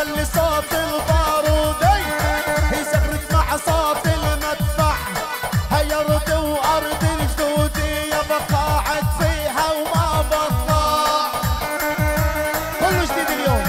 خلي صوت البارودي يزغرد مع صوت المدفع. هيا ارض وارض الجدودي يابا قاعد فيها وما بطلع. كله جديد اليوم.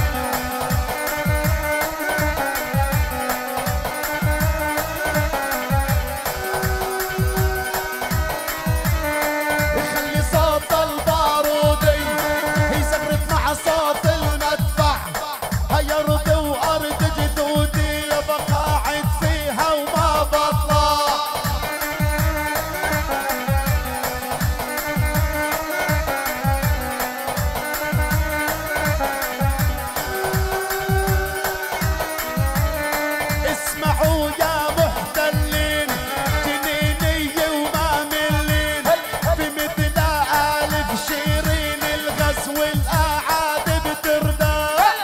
خلي صوت البارودي يزغرد مع صوت المدفع. هيا ارض وارض جدودي يابا قاعد فيها وما بطلع. اسمعوا يا محتلين جنيني وما ملين في مثل ألف شيرين الغزو والأعاد بترداح.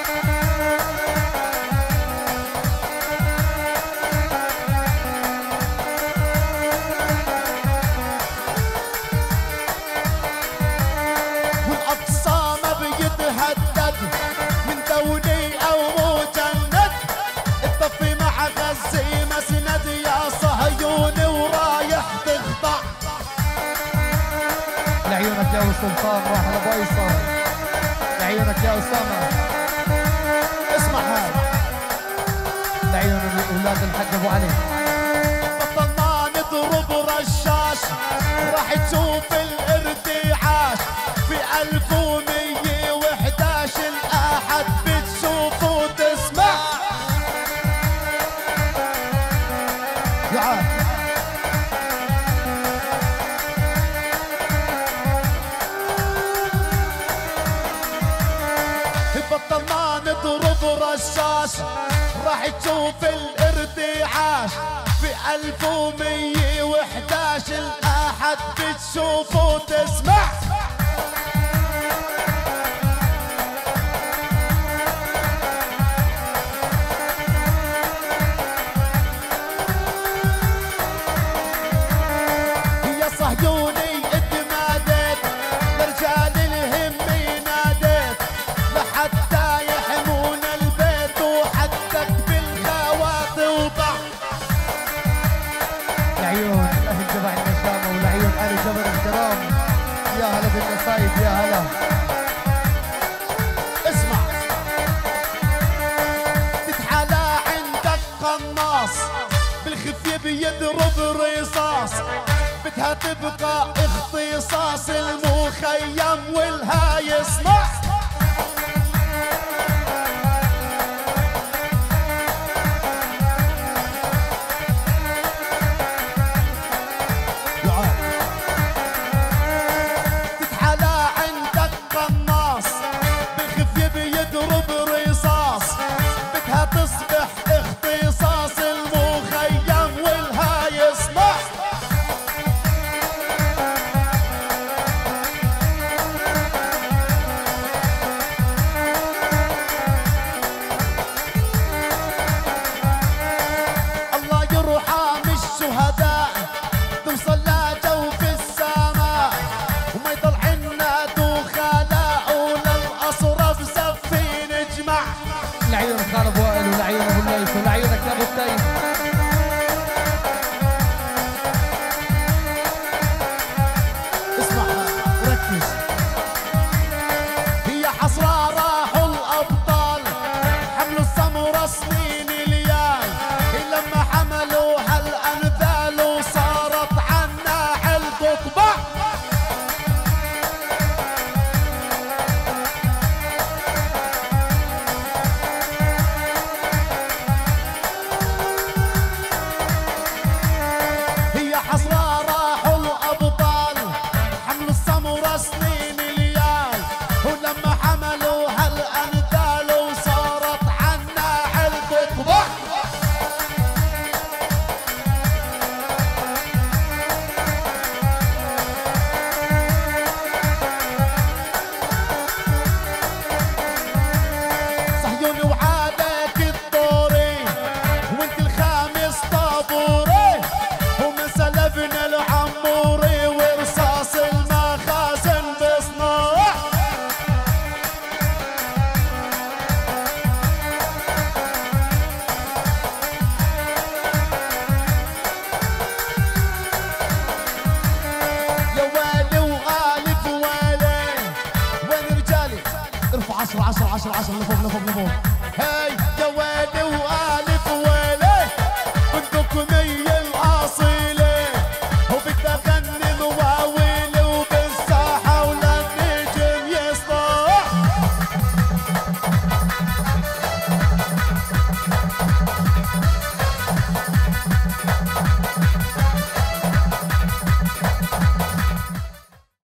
والأقصى ما بيتهدد من دولي أو مجند. الطفي مع غزي مسند يا صهيوني ورايح تخضع. لعيونك يا ابو سلطان راح لابو ايسر. لعيونك يا اسامه. اسمع هذا لعيون اولاد الحاج ابو علي. بطلنا نضرب رشاش راح تشوف الارتعاش في 1111 الأحد بتشوف وتسمع. تعال بطلنا نضرب رشاش راح تشوف الارتعاش في 1111 الأحد بتشوف وتسمع. يا صهيوني اتماديت لرجال الهم ناديت لحتى يحمون البيت وحدك بالخوات وضع. لعيون اهل جبع النشامه ولعيون ال جبر الكرام. يا هلا بالنصايب يا هلا. اسمع تتحالى عندك قناص بالخفية بيضرب رصاص. بدها تبقى اختصاص المخيم والها يسمع. تتحالى عندك قناص بالخفية بيضرب رصاص. بدها تصبح اختصاص المخيم والها يسمع. الله يرحم الشهداء توصل لجوف السماء وما يضل عنا دخلاء وللأصرف زفي نجمع. لعيون خالد وائل ولعيون ابو الليث ولعيونك يا ابو التيم. اسمع ركز. هي حصرة راحوا الأبطال حملوا السمرة سنين ليال. لما حملوا هالأنذال وصارت عنا حل تطبع. 10 10 10 10 لفوق لفوق لفوق. هاي